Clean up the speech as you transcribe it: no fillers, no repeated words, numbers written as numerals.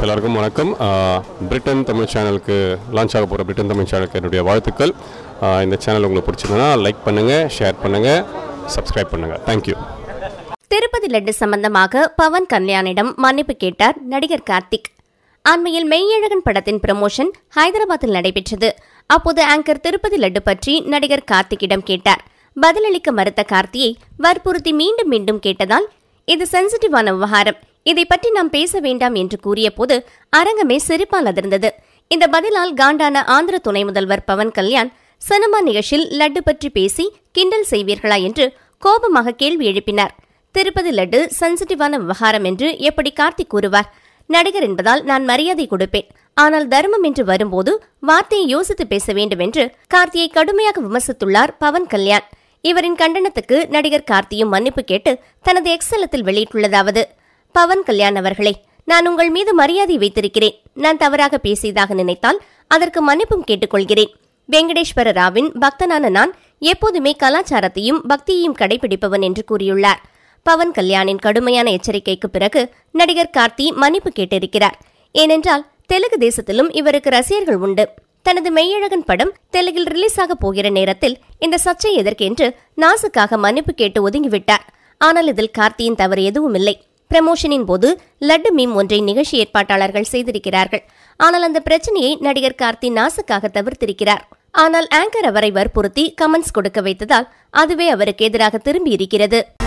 எல்லாருக்கும் வணக்கம். பிரிட்டன் தமிழ் சேனலுக்கு லான்ச் ஆக போகிற பிரிட்டன் தமிழ் சேனலுக்கு என்னுடைய வாழ்த்துக்கள். இந்த சேனல் உங்களுக்கு பிடிச்சிருந்தனா லைக் பண்ணுங்கள், ஷேர் பண்ணுங்கள், சப்ஸ்கிரைப் பண்ணுங்கள். தேங்க்யூ. திருப்பதி லட்டு சம்பந்தமாக பவன் கல்யாணிடம் மன்னிப்பு கேட்டார் நடிகர் கார்த்திக். அண்மையில் மெய்யழகன் படத்தின் ப்ரமோஷன் ஹைதராபாத்தில் நடைபெற்றது. அப்போது ஆங்கர் திருப்பதி லட்டு பற்றி நடிகர் கார்த்திக்கிடம் கேட்டார். பதிலளிக்க மறுத்த கார்த்தியை வற்புறுத்தி மீண்டும் மீண்டும் கேட்டதால் இது சென்சிட்டிவான விவகாரம், இதை பற்றி நாம் பேச வேண்டாம் என்று கூறிய போது அரங்கமே சிரிப்பால் அதிர்ந்தது. இந்த பதிலால் காண்டான ஆந்திர துணை முதல்வர் பவன் கல்யாண் சினிமா நிகழ்ச்சியில் லட்டு பற்றி பேசி கிண்டல் செய்வீர்களா என்று கோபமாக கேள்வி எழுப்பினார். திருப்பதி லட்டு சென்சிட்டிவான விவகாரம் என்று எப்படி கார்த்திக் கூறுவார்? நடிகர் என்பதால் நான் மரியாதை கொடுப்பேன், ஆனால் தர்மம் என்று வரும்போது வார்த்தையை யோசித்து பேச வேண்டும் என்று கார்த்தியை கடுமையாக விமர்சித்துள்ளார் பவன் கல்யாண். இவரின் கண்டனத்துக்கு நடிகர் கார்த்தியும் மன்னிப்பு கேட்டு தனது எக்ஸலத்தில் வெளியிட்டுள்ளதாவது: பவன் கல்யாண் அவர்களே, நான் உங்கள் மீது மரியாதை வைத்திருக்கிறேன். நான் தவறாக பேசியதாக நினைத்தால் அதற்கு மன்னிப்பும் கேட்டுக்கொள்கிறேன். வெங்கடேஸ்வர ராவின் பக்தனான நான் எப்போதுமே கலாச்சாரத்தையும் பக்தியையும் கடைபிடிப்பவன் என்று கூறியுள்ளார். பவன் கல்யாணின் கடுமையான எச்சரிக்கைக்கு பிறகு நடிகர் கார்த்தி மன்னிப்பு கேட்டிருக்கிறார். ஏனென்றால் தெலுங்கு தேசத்திலும் இவருக்கு ரசிகர்கள் உண்டு. தனது மெய்யழகன் படம் தெலுங்கில் ரிலீஸ் ஆக போகிற நேரத்தில் இந்த சர்ச்சை எதற்கென்று நாசுக்காக மன்னிப்பு கேட்டு ஒதுங்கிவிட்டார். ஆனால் இதில் கார்த்தியின் தவறு எதுவும் இல்லை. பிரமோஷனின் போது லட்டு மீம் ஒன்றை நிகழ்ச்சி ஏற்பாட்டாளர்கள் செய்திருக்கிறார்கள். ஆனால் அந்த பிரச்சனையை நடிகர் கார்த்தி நாசுக்காக தவிர்த்திருக்கிறார். ஆனால் ஆங்கர் அவரை வற்புறுத்தி கமெண்ட்ஸ் கொடுக்க வைத்ததால் அதுவே அவருக்கு எதிராக திரும்பி இருக்கிறது.